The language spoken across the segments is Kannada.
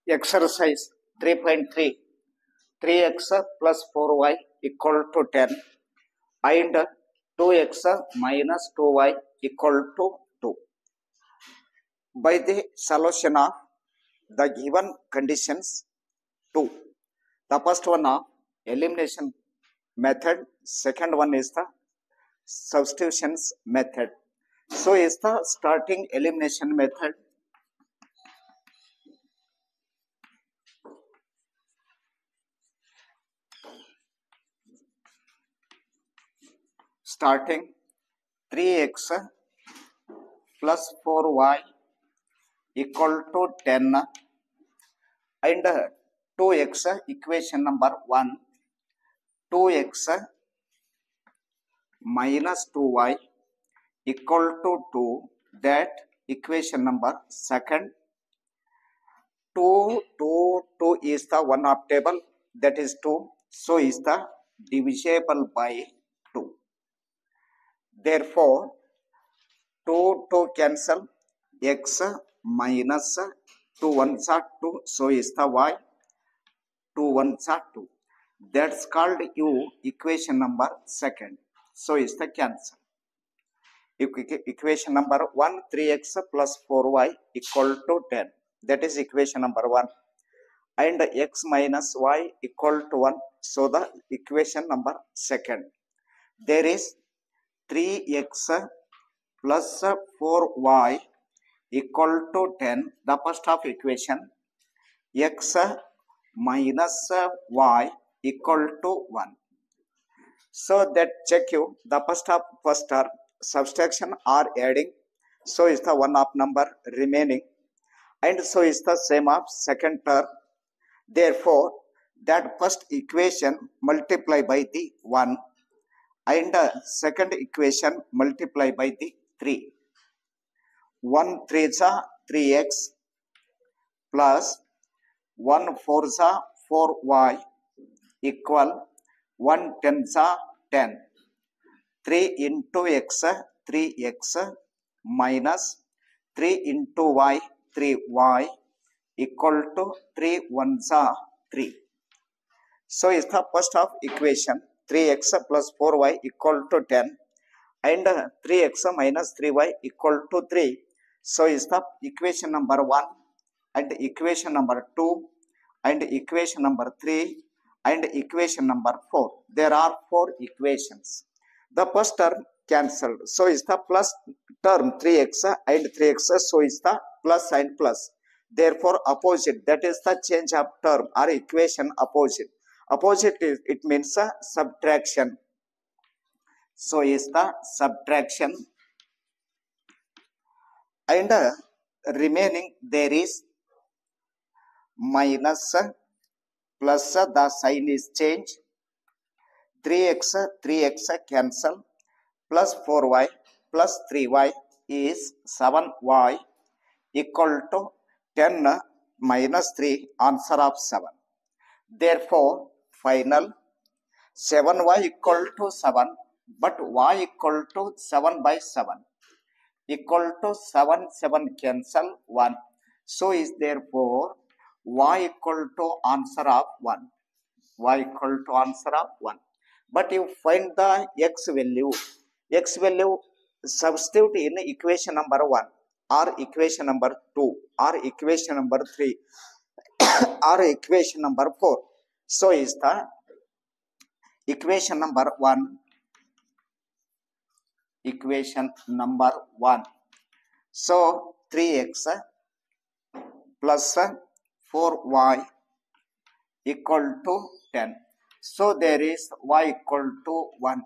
Exercise 3.3 3x plus 4y equal to 10 and 2x minus 2y equal to 2. By the solution of the given conditions 2. The first one of elimination method, second one is the substitutions method. So is the starting elimination method. Starting 3x plus 4y equal to 10 and 2x equation number 1, 2x minus 2y equal to 2, that equation number second. 2 is the one of table, that is 2, so is the divisible by 2. Therefore 2 cancel, x minus 2 ones are 2, so is the y, 2 ones are 2. That's called equation number second, so is the cancel. Equation number 1, 3x plus 4y equal to 10, that is equation number 1, and x minus y equal to 1, so the equation number second. There is 3x plus 4y equal to 10, the first of equation, x minus y equal to 1. So that check you the first term subtraction or adding, so is the one of number remaining, and so is the same of second term. Therefore that first equation multiply by the 1 and second equation multiply by the 3. 1 3 is 3x plus 1 4 is 4y equal 1 10 is 10. 3 into x 3x minus 3 into y 3y equal to 3 1s 3. So is the first of equation 3x plus 4y equal to 10 and 3x minus 3y equal to 3. So is the equation number 1 and equation number 2 and equation number 3 and equation number 4. There are 4 equations. The first term cancelled, so is the plus term 3x and 3x, so is the plus and plus. Therefore opposite, that is the change of term or equation opposite. Opposite is, it means subtraction, so is the subtraction, and remaining there is minus plus, the sign is changed. 3x cancel, plus 4y plus 3y is 7y equal to 10 minus 3, answer of 7. Therefore final 7y equal to 7, but y equal to 7 by 7 equal to 7 cancel 1, so is therefore y equal to answer of 1, y equal to answer of 1. But you find the x value substitute in equation number 1 or equation number 2 or equation number 3 or equation number 4. So is the equation number 1, equation number 1. So 3x plus 4y equal to 10. So there is y equal to 1.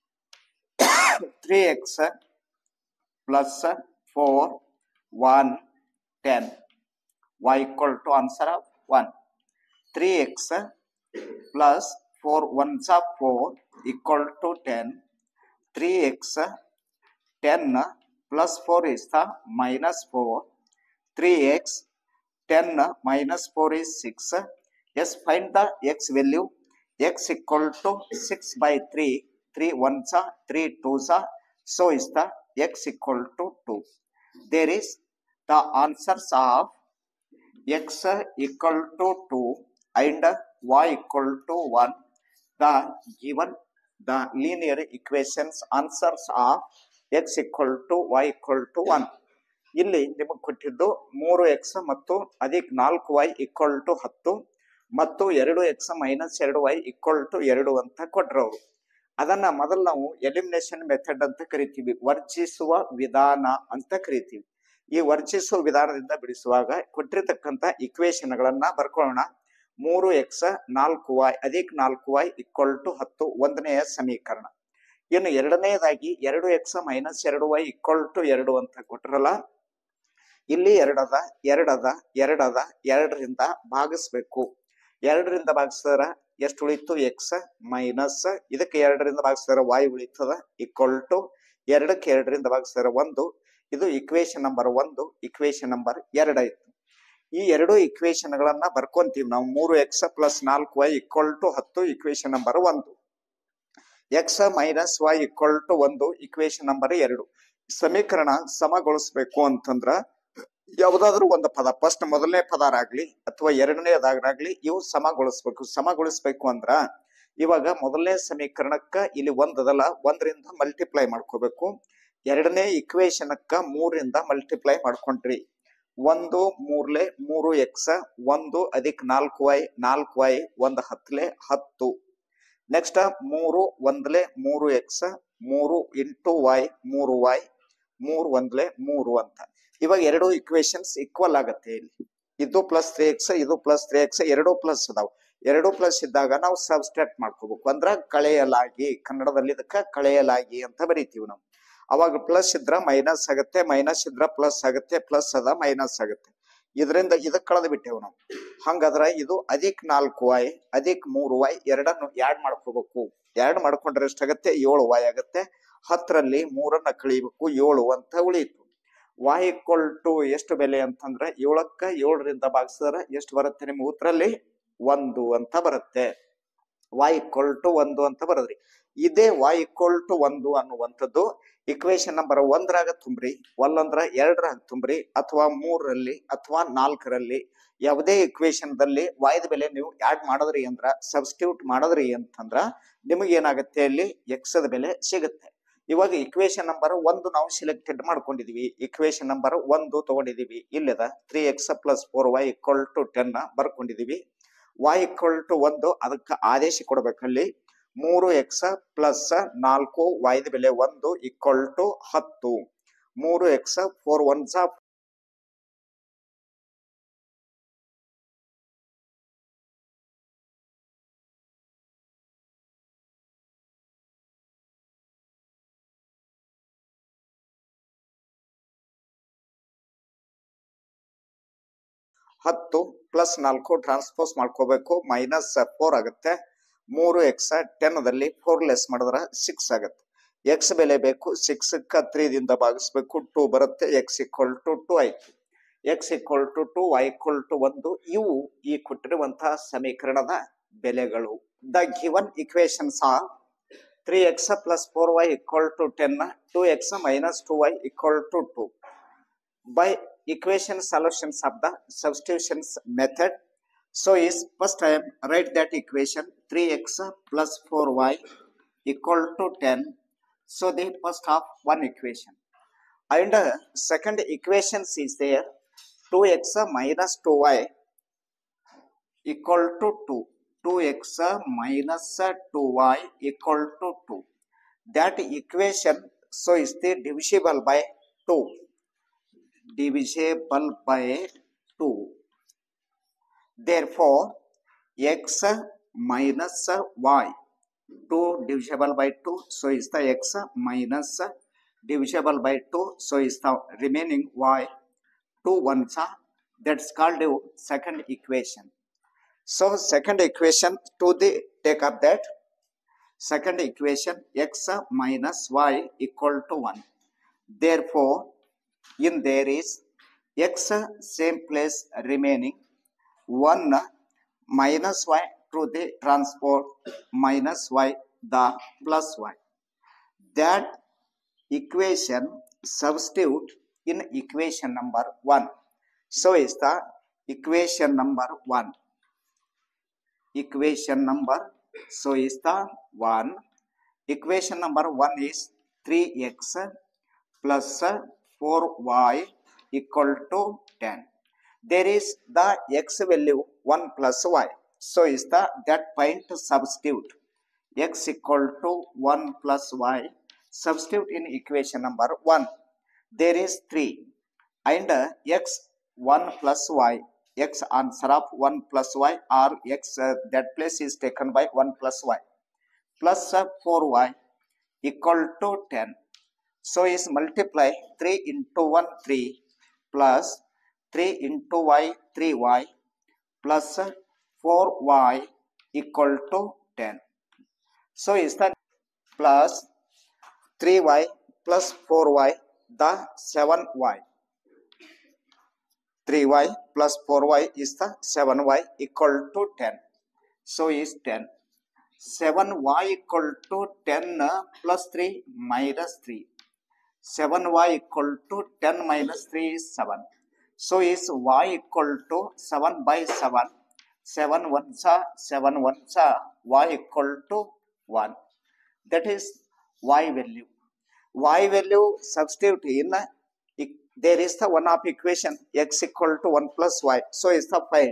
3x plus 4, 1, 10. Y equal to answer of 1. 3x plus 4 1s are 4 equal to 10. 3x 10 plus 4 is the minus 4. 3x 10 minus 4 is 6. Yes, find the x value. X equal to 6 by 3, 3 1s are 3 2s are, so is the x equal to 2. There is the answers of x equal to 2 and y equal to 1, the given the linear equations answers of x equal to y equal to 1. ಇಲ್ಲಿ ನಿಮಗೆ ಕೊಟ್ಟಿದ್ದು 3x ಮತ್ತು ಅಧಿಕ್ 4y equal to 10 ಮತ್ತು 2x minus 2y equal to 2 ಅಂತ ಕೊಟ್ರವರು. ಅದನ್ನ ಮೊದಲು ನಾವು ಎಲಿಮಿನೇಷನ್ ಮೆಥಡ್ ಅಂತ ಕರಿತೀವಿ, ವರ್ಜಿಸುವ ವಿಧಾನ ಅಂತ ಕರಿತೀವಿ. ಈ ವರ್ಜಿಸುವ ವಿಧಾನದಿಂದ ಬಿಡಿಸುವಾಗ ಕೊಟ್ಟಿರತಕ್ಕಂತ ಇಕ್ವೇಶನ್ ಗಳನ್ನ ಬರ್ಕೊಳ್ಳೋಣ. 3x 4y ಅಧಿಕ್ 4y equal to 10 ಒಂದನೆಯ ಸಮೀಕರಣ. ಇನ್ನು ಎರಡನೆಯದಾಗಿ 2x minus 2y equal to 2 ಅಂತ ಕೊಟ್ರಲ್ಲ, ಇಲ್ಲಿ 2ರಿಂದ ಭಾಗಿಸ್ಬೇಕು. 2ರಿಂದ ಭಾಗಿಸಿದ್ರ ಎಷ್ಟು ಉಳಿತು? x ಮೈನಸ್ ಇದಕ್ಕೆ 2ರಿಂದ ಭಾಗಿಸಿದ್ರ y ಉಳಿತದ equal to 2ಕ್ಕೆ 2ರಿಂದ ಭಾಗಿಸಿದ್ರ 1. ಇದು ಇಕ್ವೇಶನ್ ನಂಬರ್ 1, ಇಕ್ವೇಶನ್ ನಂಬರ್ 2 ಆಯ್ತು. ಈ ಎರಡು ಇಕ್ವೇಶನ್ ಗಳನ್ನ ಬರ್ಕೊಂತೀವಿ ನಾವು. 3x plus 4y equal to 10 equation number 1, x minus y equal to 1 equation number 2. ಸಮೀಕರಣ ಸಮಗೊಳಿಸಬೇಕು ಅಂತಂದ್ರ ಯಾವುದಾದ್ರೂ ಒಂದು ಪದ, ಫಸ್ಟ್ ಮೊದಲನೇ ಪದಾರಾಗ್ಲಿ ಅಥವಾ ಎರಡನೇದಾಗ್ಲಿ ಇವು ಸಮಗೊಳಿಸ್ಬೇಕು. ಸಮಗೊಳಿಸ್ಬೇಕು ಅಂದ್ರ ಇವಾಗ ಮೊದಲನೇ ಸಮೀಕರಣಕ್ಕ ಇಲ್ಲಿ 1 ಅದಲ್ಲ, 1ರಿಂದ ಮಲ್ಟಿಪ್ಲೈ ಮಾಡ್ಕೋಬೇಕು. ಎರಡನೇ ಇಕ್ವೇಶನ್ಕ್ಕ 3ರಿಂದ ಮಲ್ಟಿಪ್ಲೈ ಮಾಡ್ಕೊಂಡ್ರಿ. 1 3 3x 1 ಅಧಿಕ್ 4y 4y 1 10 10. Next 3 1 3x 3 into y 3y 3 1 3 ಅಂತ. ಇವಾಗ ಎರಡು ಇಕ್ವೇಶನ್ಸ್ ಈಕ್ವಲ್ ಆಗತ್ತೆ. ಇಲ್ಲಿ ಇದು ಪ್ಲಸ್ 3x ಇದು ಪ್ಲಸ್ 3x, ಎರಡು ಪ್ಲಸ್ ಅದಾವ. ಎರಡು ಪ್ಲಸ್ ಇದ್ದಾಗ ನಾವು ಸಬ್ಸ್ಟ್ರಾಕ್ಟ್ ಮಾಡ್ಕೋಬೇಕು. ಅಂದ್ರ ಕಳೆಯಲಾಗಿ, ಕನ್ನಡದಲ್ಲಿ ಇದಕ್ಕ ಕಳೆಯಲಾಗಿ ಅಂತ ಬರೀತೀವಿ ನಾವು. ಅವಾಗ ಪ್ಲಸ್ ಇದ್ರ ಮೈನಸ್ ಆಗತ್ತೆ, ಮೈನಸ್ ಇದ್ರ ಪ್ಲಸ್ ಆಗತ್ತೆ, ಪ್ಲಸ್ ಅದ ಮೈನಸ್ ಆಗತ್ತೆ. ಇದರಿಂದ ಇದಕ್ಕೆ ಕಳೆದು ಬಿಟ್ಟೆವು ನಾವು. ಹಂಗಾದ್ರ ಇದು ಅಧಿಕ್ 4y ಅಧಿಕ್ 3y ಎರಡನ್ನು ಆಡ್ ಮಾಡ್ಕೋಬೇಕು. ಆಡ್ ಮಾಡ್ಕೊಂಡ್ರೆ ಎಷ್ಟಾಗತ್ತೆ? 7y ಆಗತ್ತೆ. 10ರಲ್ಲಿ 3ನ್ನ ಕಳಿಬೇಕು, 7 ಅಂತ ಉಳಿಯಿತು. y equal to ಎಷ್ಟು ಬೆಲೆ ಅಂತಂದ್ರೆ 7ಕ್ಕೆ 7ರಿಂದ ಭಾಗಿಸಿದ್ರೆ ಎಷ್ಟು ಬರುತ್ತೆ ನಿಮ್ಮ ಉತ್ತರಲ್ಲಿ? 1 ಅಂತ ಬರುತ್ತೆ. y equal to 1 ಅಂತ ಬರದ್ರಿ. ಇದೇ y equal to 1 ಅನ್ನುವಂಥದ್ದು ಇಕ್ವೇಶನ್ ನಂಬರ್ 1ರಾಗ ತುಂಬ್ರಿ, ಒಲ್ಲಂದ್ರ 2ರಾಗ ತುಂಬ್ರಿ, ಅಥವಾ 3ರಲ್ಲಿ ಅಥವಾ 4ರಲ್ಲಿ ಯಾವುದೇ ಇಕ್ವೇಶನ್ ದಲ್ಲಿ y ದ ಬೆಲೆ ನೀವು ಆಡ್ ಮಾಡಿದ್ರಿ ಅಂದ್ರ, ಸಬ್ಸ್ಟಿಟ್ಯೂಟ್ ಮಾಡಿದ್ರಿ ಅಂತಂದ್ರ ನಿಮಗೆ ಏನಾಗುತ್ತೆ? ಅಲ್ಲಿ x ದ ಬೆಲೆ ಸಿಗುತ್ತೆ. ಇವಾಗ ಇಕ್ವೇಶನ್ ನಂಬರ್ 1 ನಾವು ಸಿಲೆಕ್ಟೆಡ್ ಮಾಡ್ಕೊಂಡಿದೀವಿ. ಇಕ್ವೇಶನ್ ನಂಬರ್ 1 ತಗೊಂಡಿದೀವಿ. ಇಲ್ಲದ 3x plus 4y equal to 10 ಬರ್ಕೊಂಡಿದೀವಿ. y equal to 1 ಅದಕ್ಕೆ ಆದೇಶ ಕೊಡ್ಬೇಕಲ್ಲಿ. 3x plus 4y ದ ಬೆಲೆ 1 equal to 10. 3x 4 1s 10 plus 4 transpose ಮಾಡ್ಕೋಬೇಕು, ಮೈನಸ್ 4 ಆಗುತ್ತೆ. 3x 10ದಲ್ಲಿ 4 ಲೆಸ್ ಮಾಡಿದ್ರೆ 6 ಆಗುತ್ತೆ. x ಬೆಲೆ ಬೇಕು, 6ಕ್ಕೆ 3ದಿಂದ ಭಾಗಿಸ್ಬೇಕು, 2 ಬರುತ್ತೆ. x equal to 2 ಆಯ್ತು. x equal to 2 y equal to 1 ಇವು ಈ ಕೊಟ್ಟಿರುವಂತಹ ಸಮೀಕರಣದ ಬೆಲೆಗಳು. The given equations are 3x plus 4y equal to 10, 2x minus 2y equal to 2. By equation solutions of the substitutions method, so is first I am write that equation 3x plus 4y equal to 10. So the first of one equation, and second equation is there 2x minus 2y equal to 2. 2x minus 2y equal to 2. That equation so is the divisible by 2. Divisible by 2. Therefore, x minus y, 2 divisible by 2, so is the x minus divisible by 2, so is the remaining y. 2 ones are, that's called the second equation. So second equation to the take up that second equation x minus y equal to 1. Therefore, in there is x same place remaining 1 minus y to the transport minus y the plus y. That equation substitute in equation number 1. So is the equation number 1. Equation number, so is the 1. Equation number 1 is 3x plus 4y equal to 10. There is the x value 1 plus y. So is the that point substitute x equal to 1 plus y. Substitute in equation number 1. There is 3 and x 1 plus y. X answer of 1 plus y or x that place is taken by 1 plus y plus 4y equal to 10. So is multiply 3 into 1 3 plus 3 into y 3y plus 4y equal to 10. So is that plus 3y plus 4y the 7y. 3y plus 4y is the 7y equal to 10. So is 10. 7y equal to 10 plus 3 minus 3. 7y equal to 10 minus 3 is 7. So is y equal to 7 by 7. 7 ones are 7 ones are y equal to 1. That is y value. Y value substitute in there is the one of equation x equal to 1 plus y. So is the find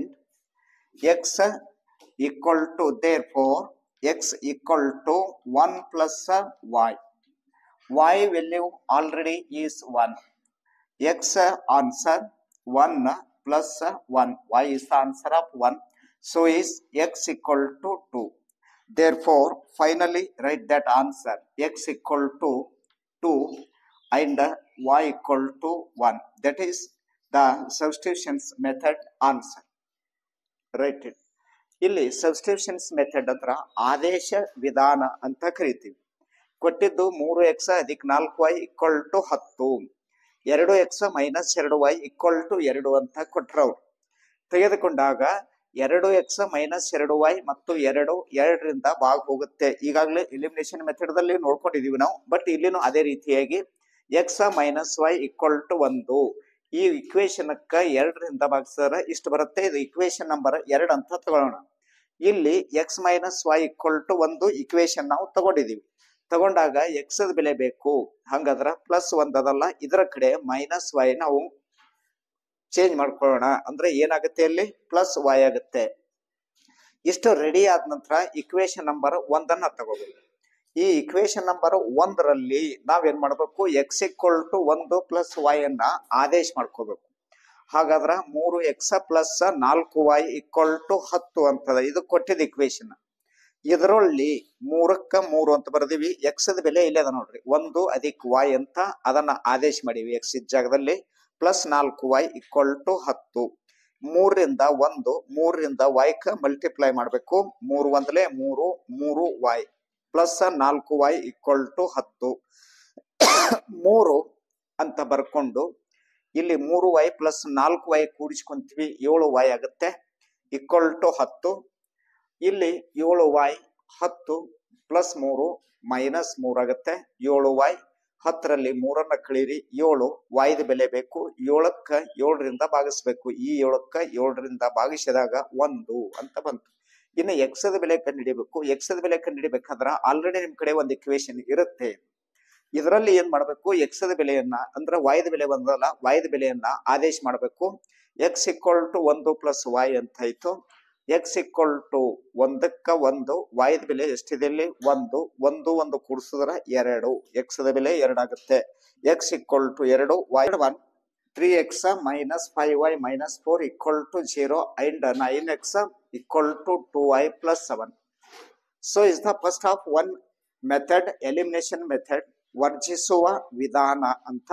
x equal to, therefore x equal to 1 plus y. Y value already is 1. X answer 1 plus 1. Y is the answer of 1. So is x equal to 2. Therefore finally write that answer x equal to 2 and y equal to 1. That is the substitutions method answer. Write it. ಇಲ್ಲಿ ಸಬ್ಸ್ಟಿಟ್ಯೂಷನ್ಸ್ ಮೆಥಡ್ ಅಂದ್ರ ಆದೇಶ ವಿಧಾನ ಅಂತ ಕರಿತೀವಿ. ಕೊಟ್ಟಿದ್ದು 3x ಅಧಿಕ 4y equal to 10, 2x minus 2y equal to 2 ಅಂತ ಕೊಟ್ರವ್ರು. ತೆಗೆದುಕೊಂಡಾಗ 2x ಮೈನಸ್ 2y ಮತ್ತು 2ರಿಂದ ಭಾಗ ಹೋಗುತ್ತೆ. ಈಗಾಗಲೇ ಎಲಿಮಿನೇಷನ್ ಮೆಥಡ್ ದಲ್ಲಿ ನೋಡ್ಕೊಂಡಿದೀವಿ ನಾವು. ಬಟ್ ಇಲ್ಲಿನೂ ಅದೇ ರೀತಿಯಾಗಿ x minus y equal to 1. ಈ ಇಕ್ವೇಶನ್ 2ರಿಂದ ಭಾಗಿಸಿದ್ರೆ ಇಷ್ಟು ಬರುತ್ತೆ. ಇದು ಇಕ್ವೇಶನ್ ನಂಬರ್ 2 ಅಂತ ತಗೊಳ್ಳೋಣ. ಇಲ್ಲಿ x minus y equal to 1 equation ನಾವು ತಗೊಂಡಿದೀವಿ. ತಗೊಂಡಾಗ x ಬೆಲೆ ಬೇಕು. ಹಂಗಾದ್ರ ಪ್ಲಸ್ 1 ಅದಲ್ಲ, ಇದರ ಕಡೆ ಮೈನಸ್ y ನಾವು ಚೇಂಜ್ ಮಾಡ್ಕೊಳ್ಳೋಣ. ಅಂದ್ರೆ ಏನಾಗುತ್ತೆ, ಅಲ್ಲಿ ಪ್ಲಸ್ y ಆಗುತ್ತೆ. ಇಷ್ಟು ರೆಡಿ ಆದ ನಂತರ ಇಕ್ವೇಶನ್ ನಂಬರ್ 1 ತಗೋಬೇಕು. ಈ ಇಕ್ವೇಶನ್ ನಂಬರ್ 1ರಲ್ಲಿ ನಾವೇನ್ ಮಾಡ್ಬೇಕು, x equal to 1 plus y ಅನ್ನ ಆದೇಶ ಮಾಡ್ಕೋಬೇಕು. ಹಾಗಾದ್ರ 3x plus 4y equal to 10 ಅಂತದ. ಇದು ಕೊಟ್ಟಿದ್ದ ಇಕ್ವೇಶನ್. ಇದರಲ್ಲಿ 3ಕ್ಕೆ 3 ಅಂತ ಬರ್ದಿವಿ. x ಬೆಲೆ ಇಲ್ಲೇ ಅದ ನೋಡ್ರಿ, 1 ಅಧಿಕ y ಅಂತ ಅದನ್ನ ಆದೇಶ ಮಾಡಿವಿ. x ಜಾಗದಲ್ಲಿ ಪ್ಲಸ್ 4y ಈಕ್ವಲ್ ಟು 10. 3ರಿಂದ 1, 3ರಿಂದ y ಮಲ್ಟಿಪ್ಲೈ ಮಾಡ್ಬೇಕು. 3 1 3, 3y plus 4y equal to 10. 3 ಅಂತ ಬರ್ಕೊಂಡು ಇಲ್ಲಿ 3y ಪ್ಲಸ್ 4y ಕೂಡಿಸ್ಕೊಂತೀವಿ, 7y ಆಗುತ್ತೆ ಈಕ್ವಲ್ ಟು 10. ಇಲ್ಲಿ 7y 10 ಪ್ಲಸ್ 3 ಮೈನಸ್ 3 ಆಗುತ್ತೆ. 7y 10ರಲ್ಲಿ 3 ಕಳೀರಿ, 7 y ಬೆಲೆ ಬೇಕು. 7ಕ್ಕೆ 7ರಿಂದ ಭಾಗಿಸ್ಬೇಕು. ಈ 7ಕ್ಕೆ 7ರಿಂದ ಭಾಗಿಸಿದಾಗ 1 ಅಂತ ಬಂತು. ಇನ್ನು x ಬೆಲೆ ಕಂಡುಹಿಡಿಬೇಕು. x ಬೆಲೆ ಕಂಡುಹಿಡಿಬೇಕಾದ್ರೆ ಆಲ್ರೆಡಿ ನಿಮ್ ಕಡೆ ಒಂದು ಇಕ್ವೇಶನ್ ಇರುತ್ತೆ. ಇದರಲ್ಲಿ ಏನ್ ಮಾಡ್ಬೇಕು, x ಬೆಲೆಯನ್ನ ಅಂದ್ರೆ y ಬೆಲೆ ಬಂದಲ್ಲ, y ಬೆಲೆಯನ್ನ ಆದೇಶ ಮಾಡ್ಬೇಕು. x equal to 1 plus y ಅಂತ ಆಯ್ತು. x ಈಕ್ವಲ್ ಟು 1ಕ್ಕೆ 1, y ಬೆಲೆ ಎಷ್ಟಿದೆ ಇಲ್ಲಿ 1, 1 1 ಕೂಡಿಸಿದ್ರೆ 2, x ಬೆಲೆ 2 ಆಗುತ್ತೆ. x equal to 2, y 1. 3x minus 5y minus 4 equal to 0 and 9x equal to 2y plus 7. So is the first of one method, elimination method, ವರ್ಜಿಸುವ ವಿಧಾನ ಅಂತ.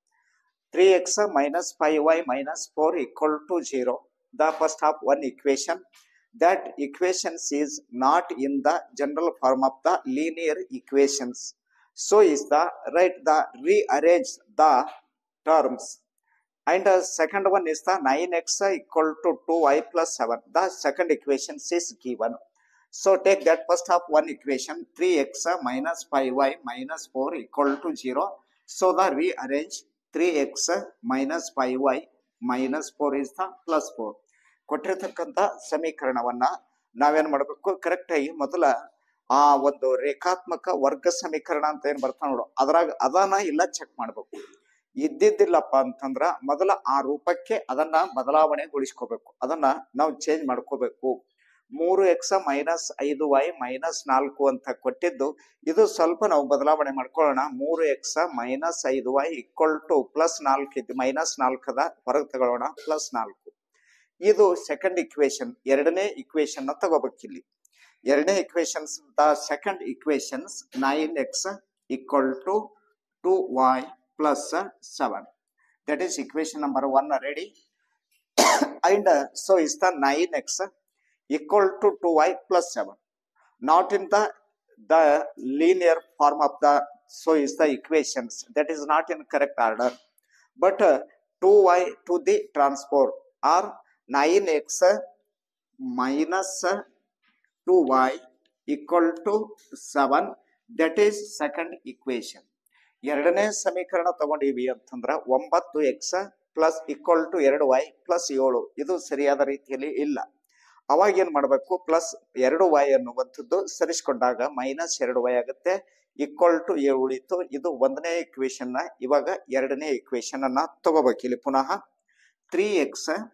3x minus 5y minus 4 equal to 0. The first of one equation. That equation is not in the general form of the linear equations. So is the rearrange the terms. And second one is the 9x equal to 2y plus 7. The second equation is given. So take that first of one equation, 3x minus 5y minus 4 equal to 0. So the rearrange 3x minus 5y minus 4 is the plus 4. ಕೊಟ್ಟಿರ್ತಕ್ಕಂಥ ಸಮೀಕರಣವನ್ನ ನಾವೇನ್ ಮಾಡ್ಬೇಕು, ಕರೆಕ್ಟ್ ಆಗಿ ಮೊದಲ ಆ ಒಂದು ರೇಖಾತ್ಮಕ ವರ್ಗ ಸಮೀಕರಣ ಅಂತ ಏನ್ ಬರ್ತಾವ ನೋಡು ಅದ್ರಾಗ ಅದನ್ನ ಇಲ್ಲ ಚೆಕ್ ಮಾಡ್ಬೇಕು. ಇದ್ದಿದ್ದಿಲ್ಲಪ್ಪ ಅಂತಂದ್ರ ಮೊದಲ ಆ ರೂಪಕ್ಕೆ ಅದನ್ನ ಬದಲಾವಣೆಗೊಳಿಸ್ಕೋಬೇಕು, ಅದನ್ನ ನಾವು ಚೇಂಜ್ ಮಾಡ್ಕೋಬೇಕು. 3x ಮೈನಸ್ 5y ಮೈನಸ್ 4 ಅಂತ ಕೊಟ್ಟಿದ್ದು ಇದು ಸ್ವಲ್ಪ ನಾವು ಬದಲಾವಣೆ ಮಾಡ್ಕೊಳ್ಳೋಣ. 3x minus 5y equal to plus 4 ಇದ್ದು ಮೈನಸ್ 4 ಹೊರಗೆ ತಗೊಳ್ಳೋಣ ಪ್ಲಸ್ 4. ಇದು ಸೆಕೆಂಡ್ ಇಕ್ವೇಶನ್, ಎರಡನೇ ಇಕ್ವೇಶನ್ ತಗೋಬೇಕು. ಇಲ್ಲಿ ಎರಡನೇ equations second equations 9x equal to 2y plus 7. That is equation number 1 ready. And so is the 9x equal to 2y plus 7. Not in the linear form of the, so is the equations. That is not in correct order. But 2y to the transport or 9x minus 2y equal to 7. That is second equation. ಎರಡನೇ ಸಮೀಕರಣ ತಗೊಂಡಿವಿ ಅಂತಂದ್ರ 9x plus equal to 2y plus 7. ಇದು ಸರಿಯಾದ ರೀತಿಯಲ್ಲಿ ಇಲ್ಲ. ಅವಾಗ ಏನ್ ಮಾಡ್ಬೇಕು, ಪ್ಲಸ್ 2y ಅನ್ನುವಂಥದ್ದು ಸರಿಸ್ಕೊಂಡಾಗ ಮೈನಸ್ 2y ಆಗುತ್ತೆ, ಈಕ್ವಲ್ ಟು 7 ಉಳಿತು. ಇದು ಒಂದನೇ ಇಕ್ವೇಶನ್ ನ. ಇವಾಗ ಎರಡನೇ ಇಕ್ವೇಶನ್ ಅನ್ನ ತಗೋಬೇಕು. ಇಲ್ಲಿ ಪುನಃ 3x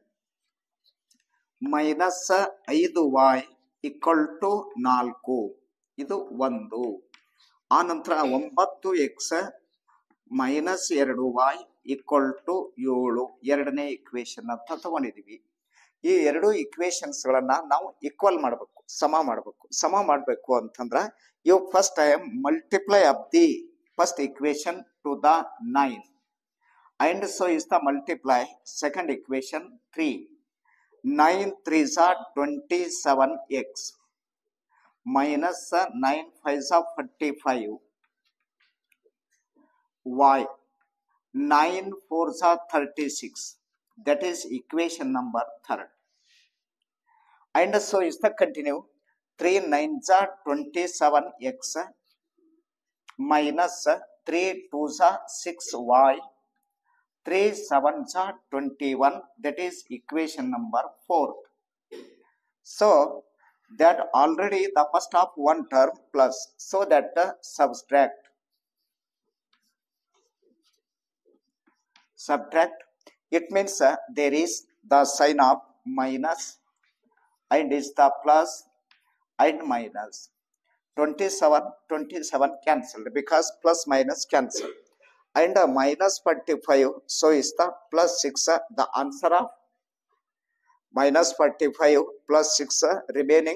minus 5y equal to 4. ಇದು 1. ಆ ನಂತರ 9x minus 2y equal to 7 ಎರಡನೇ ಇಕ್ವೇಶನ್ ಅಂತ ತಗೊಂಡಿದೀವಿ. ಈ ಎರಡು ಇಕ್ವೇಶನ್ಸ್ ಗಳನ್ನ ನಾವು ಈಕ್ವಲ್ ಮಾಡಬೇಕು, ಸಮ ಮಾಡಬೇಕು. ಸಮ ಮಾಡಬೇಕು ಅಂತಂದ್ರ you first time multiply of the first equation to the 9 and so is the multiply second equation 3. 9 3s are 27x minus 9 5s are 45 y 9 4s are 36. That is equation number 3rd. And so is the continue. 3 9s are 27x minus 3 2s are 6y 3 7s are 21. That is equation number 4th. So that already the first of one term plus, so that subtract it means there is the sign of minus and is the plus and minus. 27 cancelled because plus minus cancelled, and minus 45, so is the plus 6. The answer of minus 45 plus 6 remaining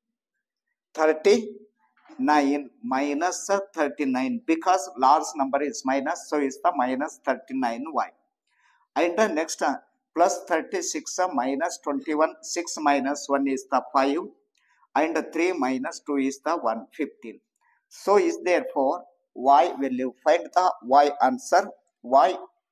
39 minus 39 because large number is minus, so is the minus 39y. And the next plus 36 minus 21, 6 minus 1 is the 5 and 3 minus 2 is the 1 15. So is therefore y value. Find the y answer. Y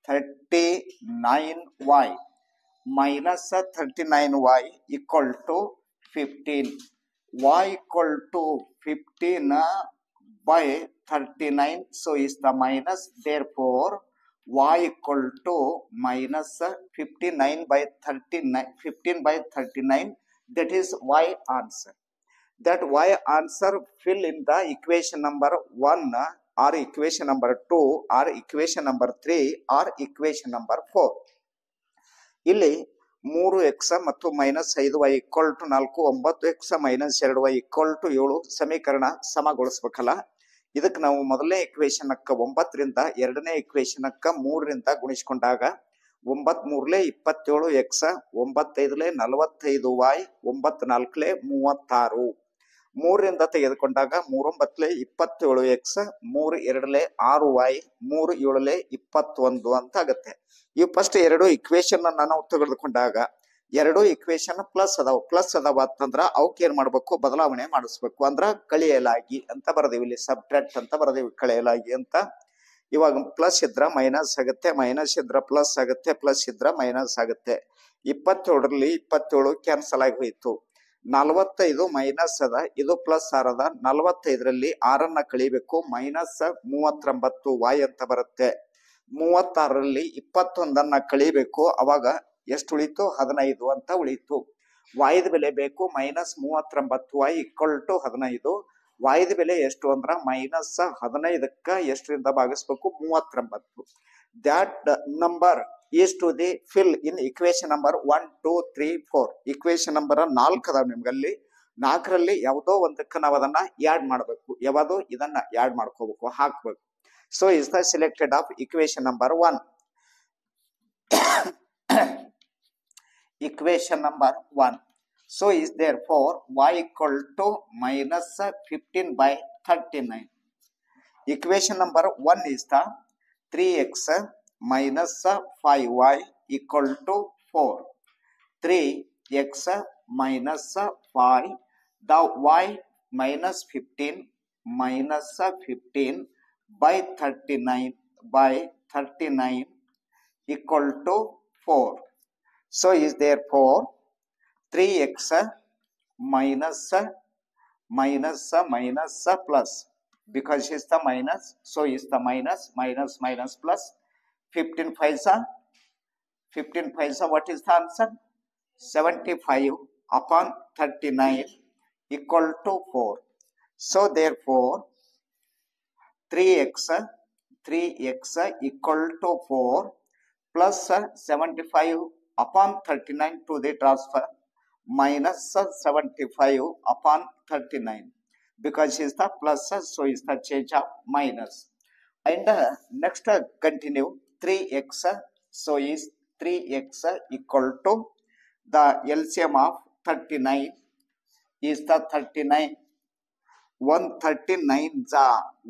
39y minus 39y equal to 15. Y equal to 15 by 39, so is the minus. Therefore y equal to minus 59 by 39, 15 by 39. That is y answer. That y answer fill in the equation number 1 or equation number 2 or equation number 3 or equation number 4. ಇಲ್ಲಿ 3x ಮತ್ತು minus 5y equal to 4, 9x minus 2y equal to 7 ಸಮೀಕರಣ ಸಮಗೊಳಿಸ್ಬೇಕಲ್ಲ. ಇದಕ್ಕೆ ನಾವು ಮೊದಲನೇ ಇಕ್ವೇಶನ್ ಅಕ್ಕ 9 ರಿಂದ ಎರಡನೇ ಇಕ್ವೇಶನ್ ಅಕ್ಕ 3 ರಿಂದ ಗುಣಿಸಿಕೊಂಡಾಗ 9 3 27x 9 5 45y 9 4 36. 3 ರಿಂದ ತೆಗೆದುಕೊಂಡಾಗ 3 9 27x 3 2 6y 3 7 21 ಅಂತ ಆಗುತ್ತೆ. ಈ ಫಸ್ಟ್ ಎರಡು ಇಕ್ವೇಶನ್ ಅನ್ನ ನಾವು ತೆಗೆದುಕೊಂಡಾಗ ಎರಡು ಇಕ್ವೇಶನ್ ಪ್ಲಸ್ ಅದಾವ ಅಂತಂದ್ರ ಅವಕ್ಕೆ ಏನ್ ಮಾಡ್ಬೇಕು, ಬದಲಾವಣೆ ಮಾಡಿಸ್ಬೇಕು. ಅಂದ್ರ ಕಳೆಯಲಾಗಿ ಅಂತ ಬರದೇವಿ, ಇಲ್ಲಿ ಸಬ್ಟ್ರಾಕ್ಟ್ ಅಂತ ಬರದೇವಿ, ಕಳೆಯಲಾಗಿ ಅಂತ. ಇವಾಗ ಪ್ಲಸ್ ಇದ್ರ ಮೈನಸ್ ಆಗುತ್ತೆ, ಮೈನಸ್ ಇದ್ರ ಪ್ಲಸ್ ಆಗುತ್ತೆ, ಪ್ಲಸ್ ಇದ್ರ ಮೈನಸ್ ಆಗುತ್ತೆ. 27ರಲ್ಲಿ 27 ಕ್ಯಾನ್ಸಲ್ ಆಗಿ ಹೋಯ್ತು. 45 ಮೈನಸ್ ಅದ, ಇದು ಪ್ಲಸ್ 6 ಅದ. 45ರಲ್ಲಿ 6 ಕಳಿಬೇಕು, ಮೈನಸ್ 39y ಅಂತ ಬರುತ್ತೆ. 36ರಲ್ಲಿ 21 ಕಳಿಬೇಕು, ಅವಾಗ ಎಷ್ಟು ಉಳಿತು 15 ಅಂತ ಉಳಿತು. ವಾಯ್ದ ಬೆಲೆ ಬೇಕು -39y ಈಕ್ವಲ್ ಟು 15. ವಾಯ್ದ ಬೆಲೆ ಎಷ್ಟು ಅಂದ್ರ -15ಕ್ಕ ಎಷ್ಟರಿಂದ ಭಾಗಿಸ್ಬೇಕು 39. That number is to the fill in equation number 1 2 3 4. Equation number 4 ಅದಾವ ನಿಮ್ಗಲ್ಲಿ. 4ರಲ್ಲಿ ಯಾವುದೋ ಒಂದಕ್ಕೆ ನಾವು ಅದನ್ನ ಆಡ್ ಮಾಡಬೇಕು. ಯಾವುದು ಇದನ್ನ ಆಡ್ ಮಾಡ್ಕೋಬೇಕು, ಹಾಕ್ಬೇಕು. So is the selected of equation number 1. equation number 1. So is therefore y equal to -15 by 39. Equation number 1 is the 3x minus 5y equal to 4. 3x minus 5, the y minus 15 by 39 equal to 4. So is therefore 3x minus plus, because is the minus, so is the minus plus 15 paisa, what is the answer? 75 upon 39 equal to 4. So therefore 3x equal to 4 plus 75 upon 39 to the transfer minus 75 upon 39, because is the plus, so is the change of minus. And next continue 3x, so is 3x equal to the LCM of 39 is the 39. 139 za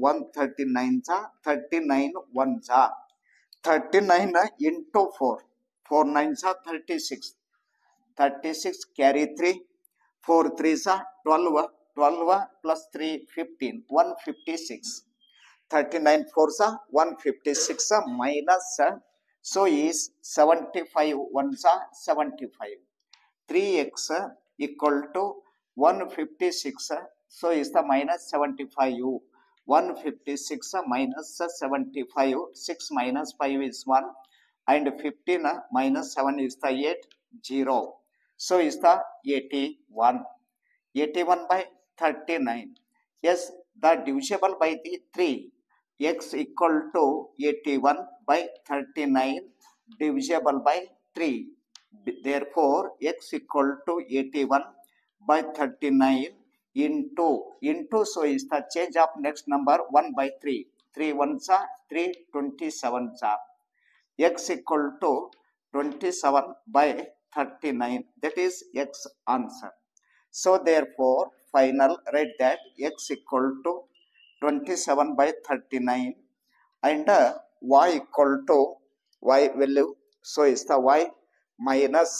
39 1 za 39 into 4, 4 9s are 36. 36 carry 3. 4 3s are 12. 12 plus 3 15. 156. 39 4s are 156 minus. So is 75 1s are 75. 3x equal to 156. So is the minus 75. 156 minus 75. 6 minus 5 is 1. And 15 minus 7 is the 8, 0. So is the 81. 81 by 39. Yes, the divisible by the 3. X equal to 81 by 39 divisible by 3. Therefore, x equal to 81 by 39 into, so is the change of next number 1 by 3. 3 1s are 3, 27s are. X equal to 27 by 39, that is x answer. So therefore final write that x equal to 27 by 39 and y equal to y value, so is the y minus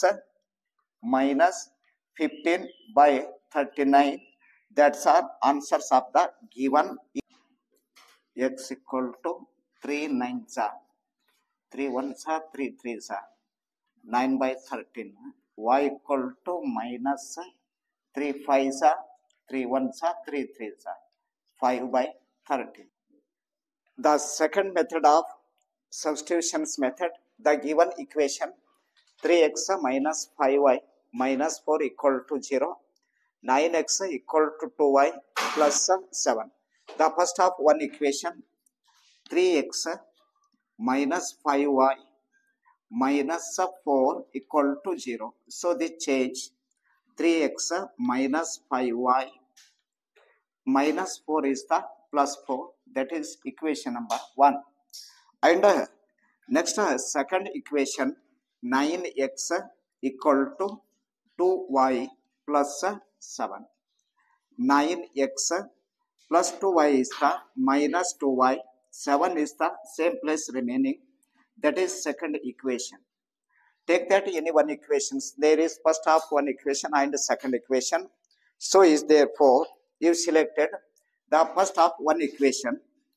15 by 39. That's our answers of the given. X equal to 3 9s are 3 1s are 3 3s are 9 by 13. Y equal to minus 3 5s are 3 1s are 3 3s are 5 by 13. The second method of substitutions method, the given equation 3x minus 5y minus 4 equal to 0, 9x equal to 2y plus 7. The first of one equation 3x minus 5y minus 4 equal to 0. So the change 3x minus 5y minus 4 is the plus 4. That is equation number 1. And next second equation 9x equal to 2y plus 7. 9x plus 2y is the minus 2y. 7 is the same place remaining. That is second equation. Take that any one equations. There is first half one equation and second equation. So is therefore you selected the first half one equation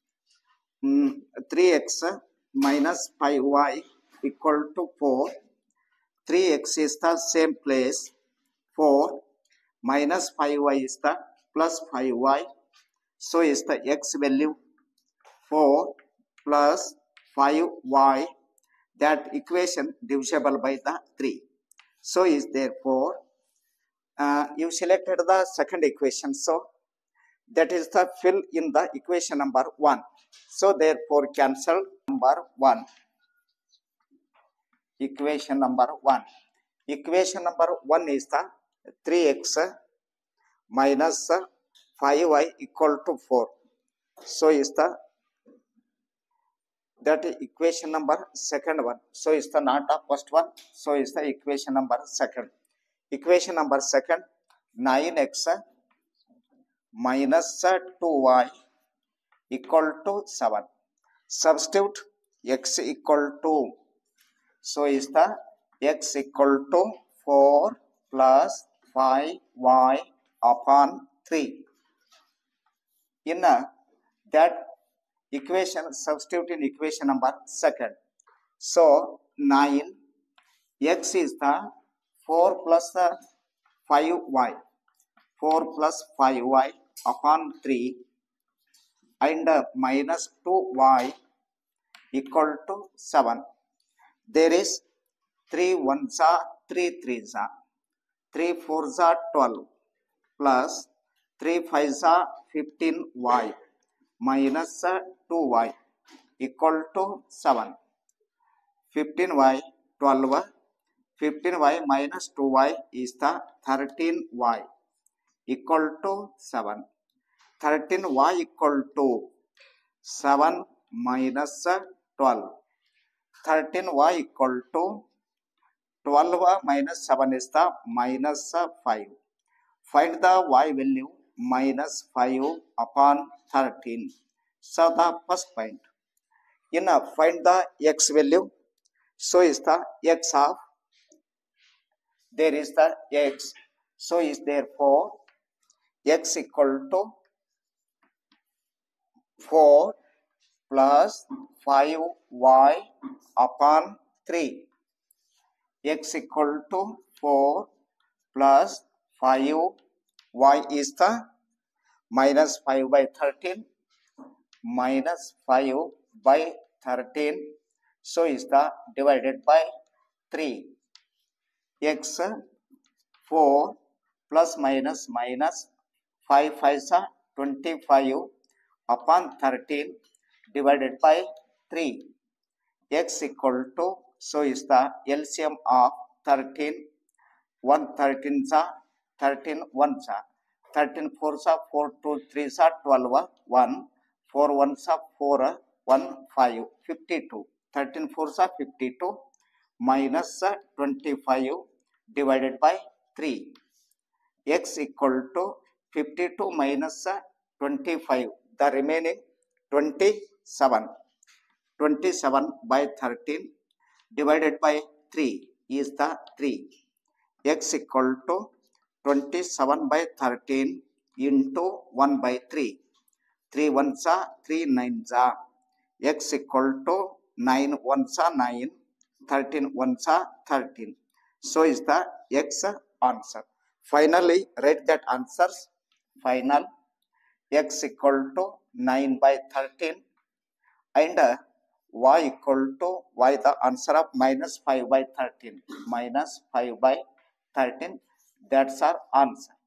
3x minus 5y equal to 4. 3x is the same place. 4 minus 5y is the plus 5y. So is the x value 4 plus 5y that equation divisible by the 3. So is therefore you selected the second equation, so that is the fill in the equation number 1. So therefore cancel number 1. Equation number 1. Equation number 1 is the 3x minus 5y equal to 4. So is the that equation number second one. So is the not the first one. So is the equation number second. Equation number second, 9x minus 2y equal to 7. Substitute x equal to, so is the x equal to 4 plus 5y upon 3. In that equation, substitute in equation number second. So 9 x is the 4 plus 5y. 4 plus 5y upon 3 and minus 2y equal to 7. There is 3 1s are 3 3s are 3 4s are 12 plus 3 5s are 15y minus 2y equal to 7. 15y 12, 15y minus 2y is the 13y equal to 7. 13y equal to 7 minus 12. 13y equal to 12 minus 7 is the minus 5. Find the y value minus 5 upon 13. So the first point. In find the x value. So is the x of, there is the x. So is therefore x equal to 4 plus 5y upon 3. X equal to 4 plus 5y is the minus 5 by 13 minus 5 by 13. So is the divided by 3. X 4 plus minus minus 5 5 is 25 upon 13 divided by 3. X equal to, so is the LCM of 13. 1 13 13 1s 13 4s 4 2 3s 12 1 4 1s 4 1 5 52. 13 4s 52 minus 25 divided by 3. X equal to 52 minus 25. The remaining 27. 27 by 13 divided by 3 is the 3. X equal to 27 by 13 into 1 by 3. 3 1s 3 9s. X equal to 9 1s 9. 13 1s 13. So is the x answer. Finally, write that answers. Final x equal to 9 by 13 and y equal to y, the answer of minus 5 by 13. Minus 5 by 13. That's our answer.